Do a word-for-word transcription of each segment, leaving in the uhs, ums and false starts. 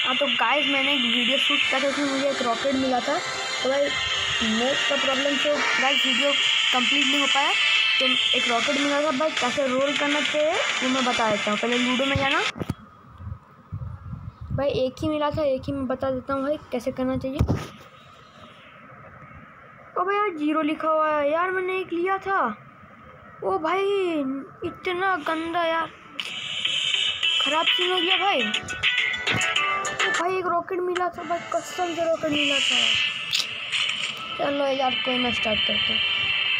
हाँ तो गाइस मैंने एक वीडियो शूट किया था, उसमें मुझे एक रॉकेट मिला था। तो भाई नेट का प्रॉब्लम से गाइस वीडियो कंप्लीट नहीं हो पाया। तो एक रॉकेट मिला था भाई, कैसे रोल करना चाहिए वो मैं बता देता हूँ। पहले लूडो में जाना भाई, एक ही मिला था, एक ही मैं बता देता हूँ भाई कैसे करना चाहिए। ओ भाई यार जीरो लिखा हुआ है यार, मैंने एक लिया था। ओ भाई इतना गंदा यार, खराब सीन हो गया भाई। ओ भाई एक रॉकेट मिला था भाई, कसम से रॉकेट मिला था। चलो यार कोई ना, स्टार्ट करते हैं।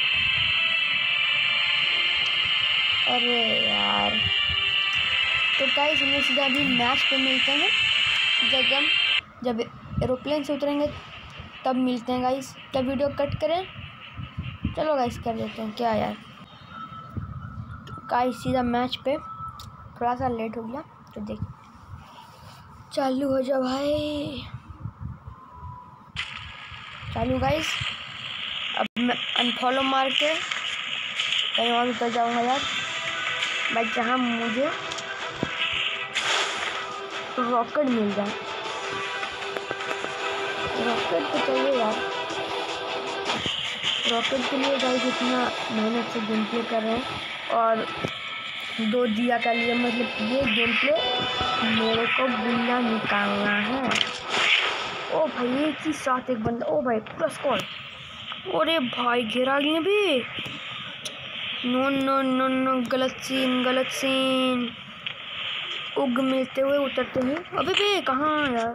अरे यार तो गाइस हम लोग सीधा अभी मैच पे मिलते हैं। जब हम जब एरोप्लेन से उतरेंगे तब मिलते हैं गाइस। तब वीडियो कट करें, चलो गाइस कर देते हैं क्या यार। तो गाइस सीधा मैच पे, थोड़ा सा लेट हो गया तो देख, चालू हो जा भाई, चालू गाइस। अब मैं अनफॉलो मार के कहीं और उतर जाऊँगा यार भाई, जहाँ मुझे रॉकेट मिल जाए। रॉकेट तो चाहिए यार, रॉकेट के लिए गाइस इतना मेहनत से गेम प्ले कर रहे हैं। और दो दिया का लिए मतलब ये गेम प्ले मेरे को गुल्ला निकालना है। ओ भाई एक ही साथ एक बंदा, ओ भाई पूरा स्कोर। अरे भाई घेरा लिए भी, नो नो नो नो, गलत सीन गलत सीन। उग मिलते हुए उतरते हैं। अबे बे कहाँ यार,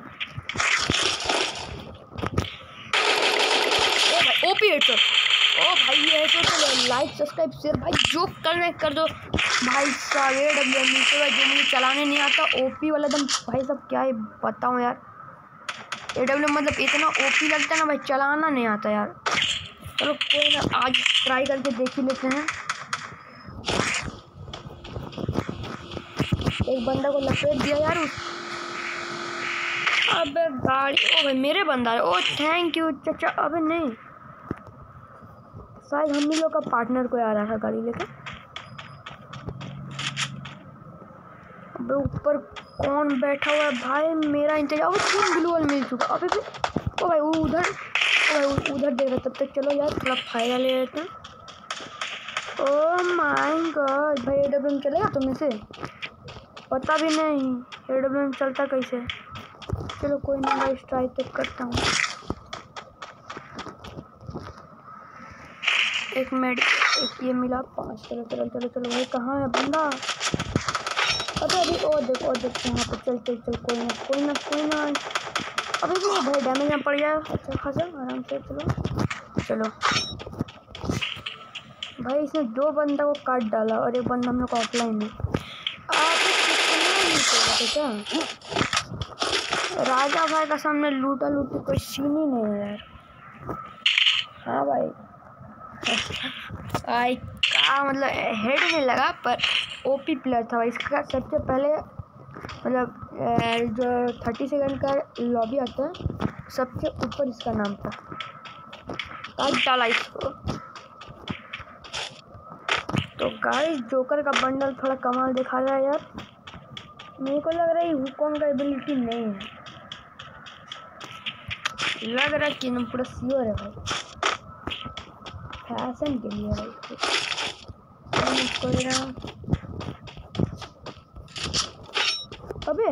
ओ भाई ओपी हेडशॉट। ओ भाई ये हेडशॉट तो लाइक सब्सक्राइब शेयर भाई जो करना है कर दो भाई। साहब ए डब्ल्यू एम मिलते हुए जो मुझे चलाने नहीं आता, ओपी वाला दम भाई सब क्या ही बताऊँ यार। ए डब्ल्यू मतलब इतना ओपी लगता है ना भाई, चलाना नहीं आता यार। चलो कोई ना, आज ट्राई करके देख ही लेते हैं। एक बंदा को लपेट दिया यार उस, अबे गाड़ी, ओ भाई मेरे बंदा है। ओ थैंक यू चाचा। अबे नहीं, शायद हम ही लोग का पार्टनर कोई आ रहा था गाड़ी लेकर। अबे ऊपर कौन बैठा हुआ है भाई, मेरा इंतजार। ओ तीन ग्लू वॉल मिल चुका। अबे ओ भाई उधर, ओ भाई उधर दे रहा। तब तक चलो यार थोड़ा फायदा ले लेते हैं। ओ माय गॉड भाई ए डब्ल्यू एम चलेगा तुम्हें से पता भी नहीं, ए डब्ल्यू एम चलता कैसे। चलो कोई ना भाई, ट्राई तो करता हूँ। एक मिनट, एक ये मिला पाँच। चलो चलो चलो चलो भाई, कहाँ है बंदा। अबे अभी और देखो और देखो यहाँ पे, चल चल चल, कोई ना कोई ना कोई ना। अबे भी भाई डैमेज में पड़ गया अच्छा खासा, आराम से। चलो चलो भाई, इसने दो बंदा को काट डाला और एक बंदा हम लोग को ऑफलाइन है। क्या राजा भाई का सामने लूटा लूटी कोई सीन ही नहीं है यार। हाँ भाई आई का मतलब हेड नहीं लगा, पर ओपी प्लेयर था भाई। इसका सबसे पहले मतलब जो थर्टी सेकंड का लॉबी आता है सबसे ऊपर इसका नाम था, काट डाला इसको। तो गाइस जोकर का बंडल थोड़ा कमाल दिखा रहा है यार। मेरे को लग रहा है हुकॉन्ग का एबिलिटी नहीं है, लग रहा है कि ना पूरा श्योर है भाई, फैशन के लिए भाई। कोई ना, अबे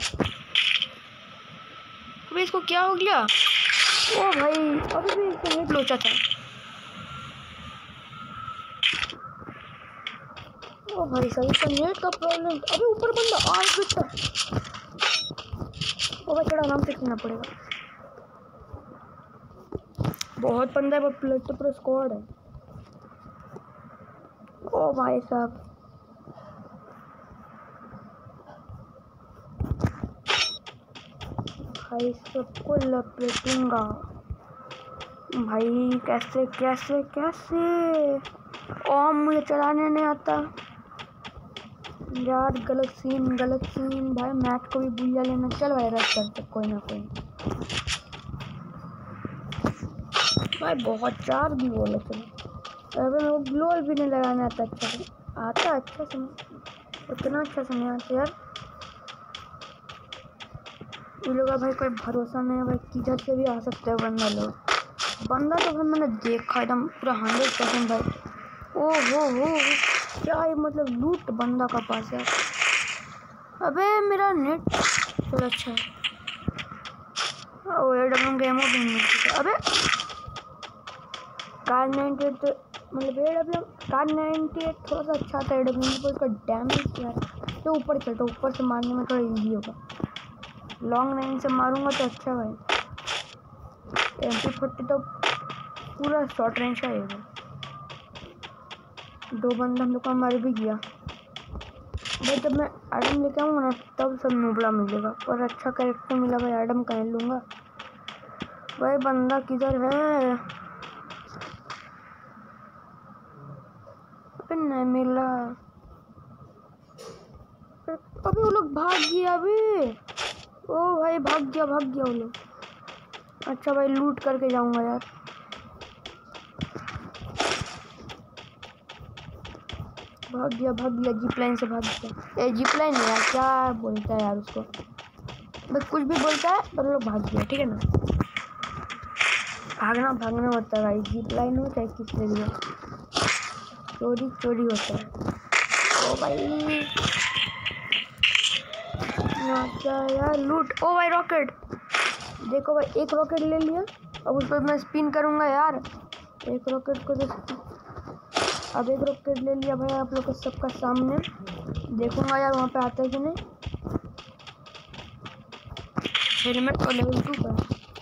अबे इसको क्या हो गया। ओ भाई अबे भी इसको हेड लोचा था। ओ भाई सही तो नेट का प्रॉब्लम। अबे ऊपर बंदा आ रहा है। ओ भाई थोड़ा आराम से खेलना पड़ेगा, बहुत बंदा है वो, प्लेट तो पूरा स्क्वाड है। ओ भाई साहब भाई सबको लपेटूंगा भाई। कैसे कैसे कैसे, ओ मुझे चलाने नहीं आता यार। गलत सीन गलत सीन भाई, मैच को भी बुला लेना। चल भाई रश करते कोई ना कोई भाई, बहुत चार भी बोले चलो। अबे मेरे को ग्लोल भी नहीं लगाना आता अच्छा से, आता अच्छा से उतना अच्छा से नहीं आता यार। ये लोग भाई कोई भरोसा नहीं है भाई, किधर से भी आ सकते हैं बंदा लोग। बंदा तो भाई मैंने देखा एकदम पूरा हंड्रेड परसेंट भाई। ओ हो हो क्या है मतलब लूट बंदा का पास है। अबे मेरा नेट चल अच्छा है। ओ एडम गेम भी नहीं है। अबे कार नाइन्टी एट तो मतलब एडब्ल्यू कार नाइन्टी एट थोड़ा सा अच्छा था एडब्ल्यू पर उसका डैमेज क्या है तो ऊपर चलता ऊपर से मारने में थोड़ा इजी होगा। लॉन्ग नाइन से मारूंगा तो अच्छा भाई। एम पी फोर्टी तो पूरा शॉर्ट रेंज का है। दो बंदा हम लोग को मार भी गया भाई। जब मैं आइटम लेके आऊँगा ना तब सब नुबड़ा मिलेगा और अच्छा कैरेक्टर मिला भाई। आइटम कह लूँगा भाई। बंदा किधर है? अबे नहीं मिला। अबे वो लोग भाग गया अभी। ओ भाई भाग गया भाग गया वो लोग। अच्छा भाई लूट करके जाऊंगा यार। भाग गया भाग गया जीप लाइन से भाग गया। ए जीप लाइन यार क्या बोलता है यार उसको, बस कुछ भी बोलता है पर लोग भाग गया। ठीक है ना, भागना भागना होता है भाई। जीप लाइन हो चाहे किस ले लिया चोरी चोरी होता है। ओ भाई क्या यार लूट। ओ भाई रॉकेट देखो भाई, एक रॉकेट ले लिया। अब उस पर मैं स्पिन करूंगा यार। एक रॉकेट को तो अब एक रॉकेट ले लिया भाई आप लोग के सबका सामने। देखूंगा यार वहाँ पे आता है कि नहीं। हेलमेट और लेवल टू का।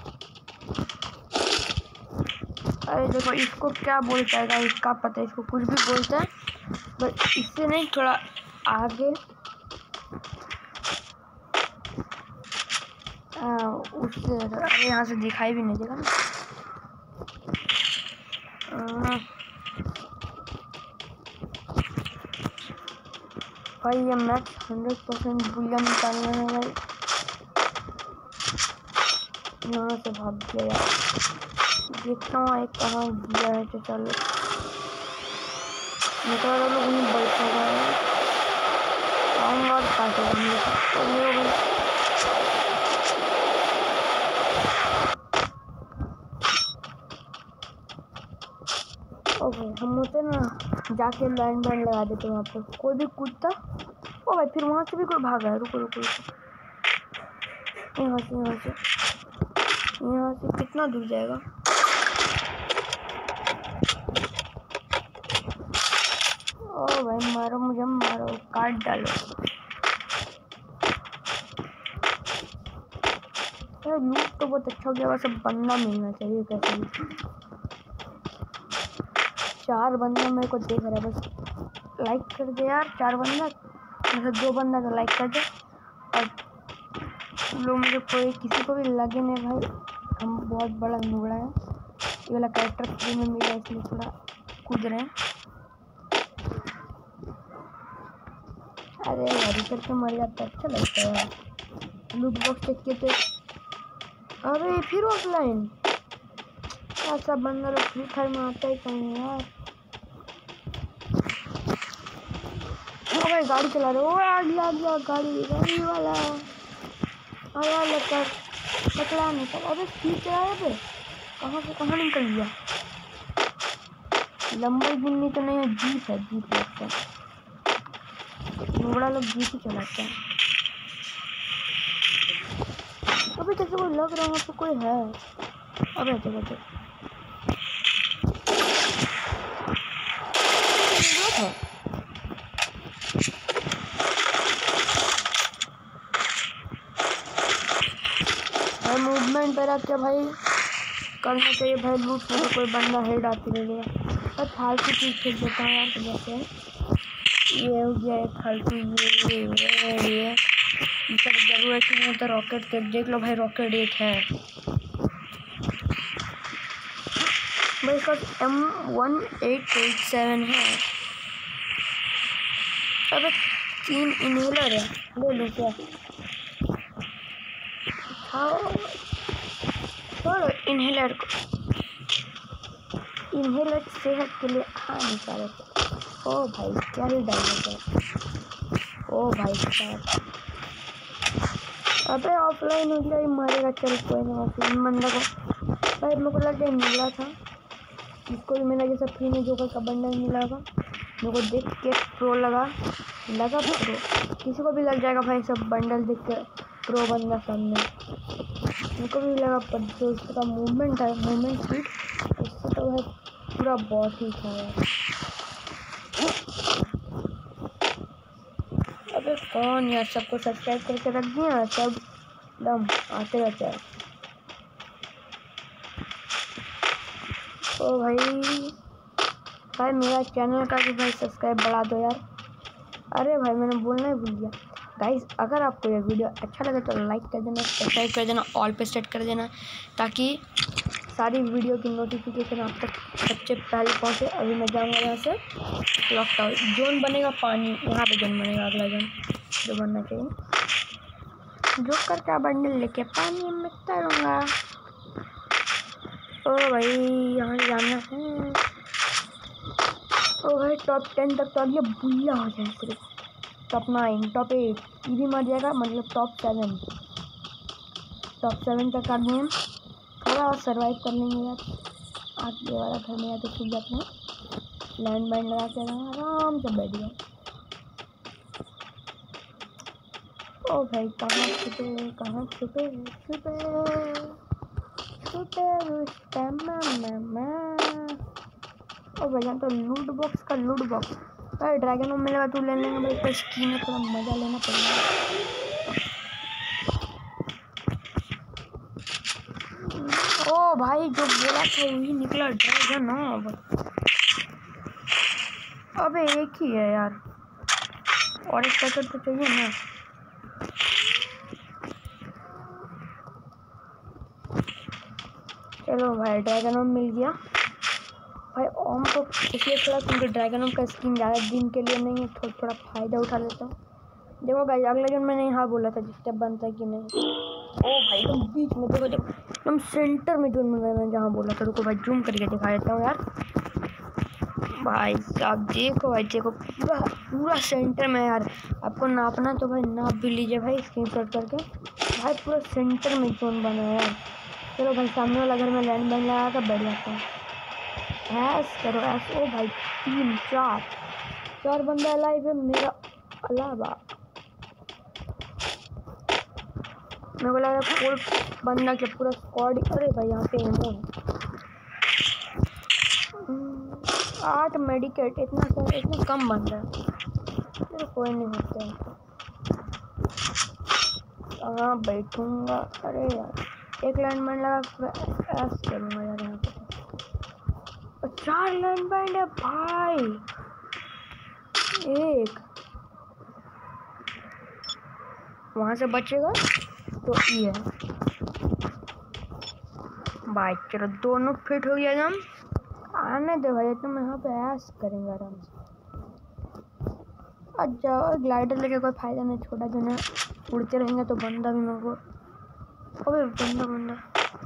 अरे देखो इसको क्या बोलता है गाइस, इसका पता है। इसको कुछ भी बोलता है बस इससे नहीं थोड़ा आगे आ, उससे। अरे यहाँ से दिखाई भी नहीं देगा ना। आ, भाई ये मैच हंड्रेड परसेंट बुलियन निकालना है भाई। यहाँ से भाग गया यार। देखता हूँ एक कहाँ गया है तो चलो निकल लोग उन्हें बैठेगा आऊँगा और काटेगा हम लोग। ओ भाई हम होते ना जाके लाइन बाइन लगा देते वहाँ पे। कोई भी कूदता। ओ भाई फिर वहाँ से भी कोई भागा है। रुको रुको रुको यहाँ से यहाँ से यहाँ से कितना दूर जाएगा। ओ भाई मारो मुझे मारो काट डालो। यार लूट तो बहुत अच्छा हो गया बस अब बंदा मिलना चाहिए कैसे भी। चार बंदा मेरे को देख रहा है बस लाइक कर दे यार। चार बंदा मतलब दो बंदा तो लाइक कर दे और लोग मुझे कोई किसी को भी लगे नहीं भाई। हम बहुत बड़ा नुबड़ा है। ये वाला कैरेक्टर फ्री में मिला इसलिए थोड़ा कूद रहे हैं। अरे यार इधर तो मर जाता अच्छा लगता है यार। लूट बॉक्स चेक किए थे। अरे फिर ऑफलाइन ऐसा बंदा लोग फ्री फायर में आता ही कहीं यार। ओ भाई गाड़ी चला रहे। ओ आ गया आ गया गाड़ी गाड़ी वाला आया लेकर पकड़ा नहीं था। अबे स्पीड चलाया पे कहाँ से कहाँ निकल गया। लंबोर्गिनी तो नहीं है जीप है। जीप लगता है बड़ा लोग जीप ही चलाते हैं। अबे जैसे वो लग रहा है तो कोई है। अबे जगह जगह भाई मूवमेंट पे रख के भाई करना चाहिए भाई। लूट में तो कोई बंदा हेड आती नहीं गया पर फालतू चीज खेल देता है यार। तो जैसे ये हो गया एक फालतू ये ये ये ये सब जरूरत ही नहीं होता। रॉकेट के देख लो भाई रॉकेट एक है भाई इसका M one eight eight seven है। अब तीन इनहेलर है ले लो क्या छोड़ो इनहेलर को। इनहेलर सेहत के लिए हानिकारक है। ओ भाई क्या ही डायलॉग है। ओ भाई साहब अबे ऑफलाइन हो गया, मरेगा। चल कोई ना, ऑफलाइन बंदा को भाई मेरे को लगा मिला था, इसको भी मैंने जैसा फ्री में जोकर का बंडल मिला था, मेरे को देख के प्रो लगा लगा प्रो। किसी को भी लग जाएगा भाई सब बंडल देख के प्रो बंदा सामने, मेरे को भी लगा। पर जो उसका मूवमेंट है, मूवमेंट स्पीड, उससे तो भाई पूरा बहुत ही था यार। अबे कौन यार, सबको सब्सक्राइब करके रख दिया, सब दम आते रहते हैं। ओ भाई भाई मेरा चैनल का भी भाई सब्सक्राइब बढ़ा दो यार। अरे भाई मैंने बोलना ही भूल गया। गाइस अगर आपको ये वीडियो अच्छा लगे तो लाइक कर देना, सब्सक्राइब कर देना, ऑल पे सेट कर देना, ताकि सारी वीडियो की नोटिफिकेशन आप तक सबसे पहले पहुँचे। अभी मैं जाऊँगा यहाँ से लॉक आउट जोन बनेगा, पानी यहाँ पे जोन बनेगा, अगला जोन जो बनना चाहिए। जोकर का बंडल लेके पानी में तैरूँगा। ओ भाई यहाँ जाना है। ओ भाई टॉप टेन तक तो अभी बुल्ला हो जाए, सिर्फ टॉप नाइन, टॉप एट ये भी मर जाएगा, मतलब टॉप सेवन, टॉप सेवन तक आ गए हम। थोड़ा और सर्वाइव कर लेंगे यार। आगे वाला घर में आके छुप जाते हैं, लैंड माइन लगा के आराम से बैठ गए। ओ भाई कहाँ छुपे, कहाँ छुपे छुपे छुपे ओ भैया तो लूट बॉक्स का लूट बॉक्स भाई ड्रैगन में मिलेगा तू ले लेंगे भाई। इस स्कीम में थोड़ा मज़ा लेना पड़ेगा। ओ भाई जो बोला था वही निकला ड्रैगन। अब अबे एक ही है यार, और एक पैकेट तो चाहिए ना। चलो भाई ड्रैगन ओम मिल गया भाई। ओम को इसलिए थोड़ा क्योंकि ड्रैगन ओम का स्किन ज़्यादा दिन के लिए नहीं है, थोड़ा थोड़ा फ़ायदा उठा लेता हूँ। देखो गाइस अगले दिन मैंने यहाँ बोला था जिस स्टेप बनता है कि नहीं। ओ भाई तुम बीच में देखो, देखो तुम सेंटर में जोन में मैं जहाँ बोला था। रुको भाई जूम करके दिखा देता हूँ यार। भाई साहब देखो भाई, देखो पूरा पूरा सेंटर में यार। आपको नापना तो भाई नाप भी लीजिए भाई स्क्रीनशॉट करके। भाई पूरा सेंटर में जोन बना है यार। चलो भाई सामने वाला घर में लैंड बैन लगा कर बैठ जाता हूँ। ऐस करो ऐस। ओ भाई तीन चार चार बंदा अलाइव है मेरा अलावा। मेरे को लगा फोर बंदा के पूरा स्क्वाड। अरे भाई यहाँ पे एमो आठ मेडिकेट, इतना सा इतना कम बंदा है। चलो कोई नहीं होता है, कहाँ बैठूंगा। अरे यार एक लैंड माइन लगा पूरा ऐस करूँगा यार यहाँ पे। चार लैंड माइन है भाई। एक वहाँ से बचेगा तो ये है भाई। चलो दोनों फिट हो गया एकदम। आने दे भाई तुम यहाँ पे ऐश करेंगे आराम से। अच्छा ग्लाइडर लेके कोई फायदा नहीं, छोटा जो ना उड़ते रहेंगे तो बंदा भी मेरे को। अबे बंदा बंदा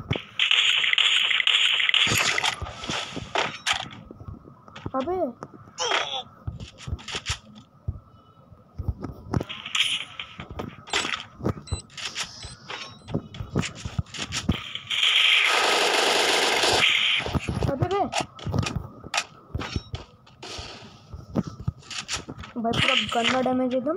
अबे भाई पूरा गंदा डैमेज एकदम।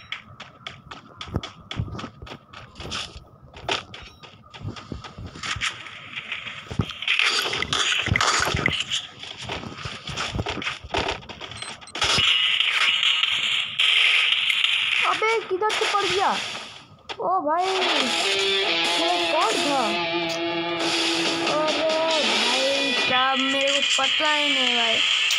अबे किधर से पड़ गया। ओ भाई कौन था। अरे भाई क्या मेरे को पता ही नहीं भाई,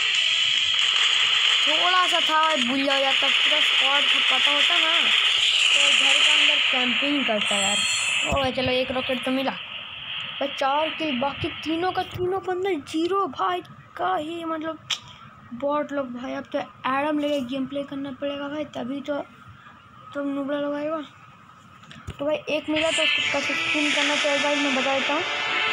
थोड़ा सा था भाई भूल हो जाता। पूरा स्क्वाड पता होता ना तो घर के अंदर कैंपिंग करता यार। ओ भाई चलो एक रॉकेट तो मिला भाई। चार किल, बाकी तीनों का तीनों बंदे जीरो भाई का ही मतलब बॉट लोग भाई। अब तो एडम लेके गेम प्ले करना पड़ेगा भाई, तभी तो तुम तो नुबड़ा लगाएगा। तो भाई एक मिला तो उसको कैसे स्पिन करना चाहिए भाई मैं बता देता हूँ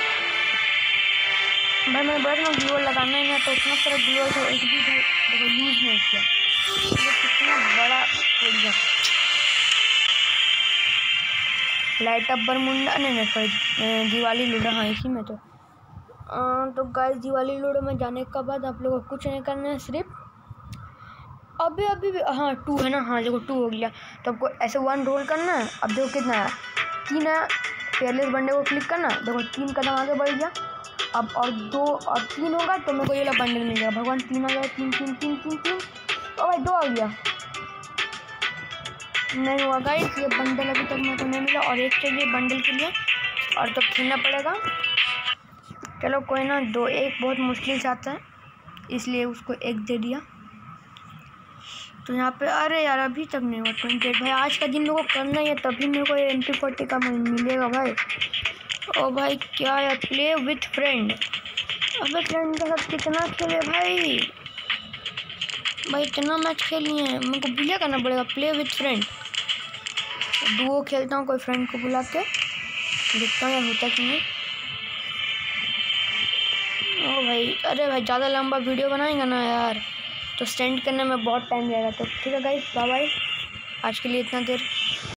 भाई। मैंने बड़ा ना ग्लूअल लगाना ही नहीं तो उतना सारा ग्लूअल था, एक भी भाई देखो यूज़ नहीं किया। ये कितना बड़ा एरिया लाइट अप बरमुंडा, नहीं नहीं सॉरी दिवाली लूडो, हाँ इसी में तो आ, तो गाइस दिवाली लूडो में जाने के बाद आप लोगों को कुछ नहीं करना है, सिर्फ अभी अभी भी हाँ टू है ना, हाँ देखो टू हो गया। तो आपको ऐसे वन रोल करना है। अब देखो कितना है, तीन है। फेयरलेस बंडे को क्लिक करना, देखो तीन कदम आगे बढ़ गया। अब और दो और तीन होगा तो मेरे को ये वाला बंडल मिल गया। भगवान तीन आ गया, तीन तीन तीन तीन तीन ओ भाई दो आ गया, नहीं हुआ गाइस, ये बंडल अभी तक मेरे को नहीं मिला और एक चाहिए बंडल के लिए और तो खेलना पड़ेगा। चलो कोई ना, दो एक बहुत मुश्किल से आता है इसलिए उसको एक दे दिया। तो यहाँ पे अरे यार अभी तक नहीं हुआ ट्वेंटी एट। भाई आज का दिन मेरे को करना ही है तभी मेरे को एम पी फोर्टी का मिलेगा भाई। ओ भाई क्या यार, प्ले विथ फ्रेंड। अबे फ्रेंड के साथ कितना खेले भाई, भाई इतना मैच खेली है, मेरे को बिलिया करना पड़ेगा प्ले विथ फ्रेंड। डुओ खेलता हूँ कोई फ्रेंड को बुला के, देखता हूँ यार होता कि नहीं। ओ भाई अरे भाई ज़्यादा लंबा वीडियो बनाएंगे ना यार तो सेंड करने में बहुत टाइम लगेगा। तो ठीक है गाइस, बाय बाय, आज के लिए इतना देर।